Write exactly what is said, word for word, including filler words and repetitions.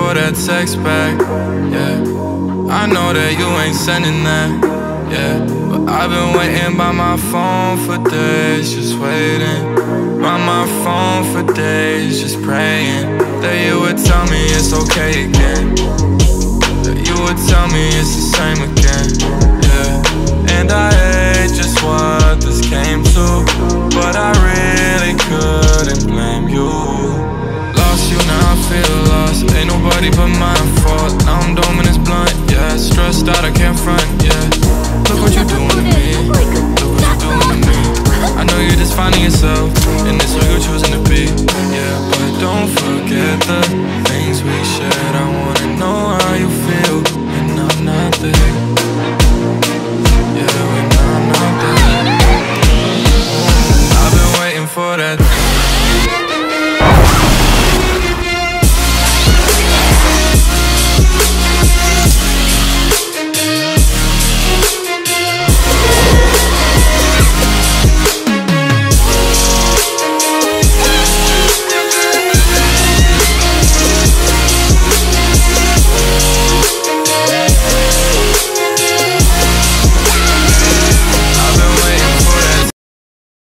for that text back, yeah. I know that you ain't sending that, yeah. But I've been waiting by my phone for days, just waiting. By my phone for days, just praying that you would tell me it's okay again, that you would tell me it's the same again, yeah. And I hate just what this came to, but I really couldn't blame you. Lost you, now I feel lost. Ain't nobody but my fault. Now I'm dumb and it's blunt, yeah. Stressed out, I can't front, yeah. Look what you're doing to me. Look what you're doing to me. I know you're just finding yourself, and it's who you're choosing to be, yeah. But don't forget the things we shared. I wanna know how you feel when I'm not there, yeah, when I'm not there. I've been waiting for that.